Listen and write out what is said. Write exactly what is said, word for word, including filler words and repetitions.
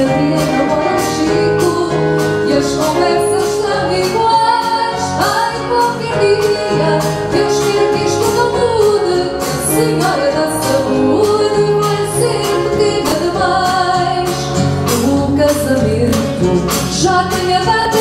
sabia na bola Chico e as conversas são iguais. Ai, qualquer dia Deus queira que isto não mude, a Senhora da Saúde vai ser pequena demais. O casamento já tem a data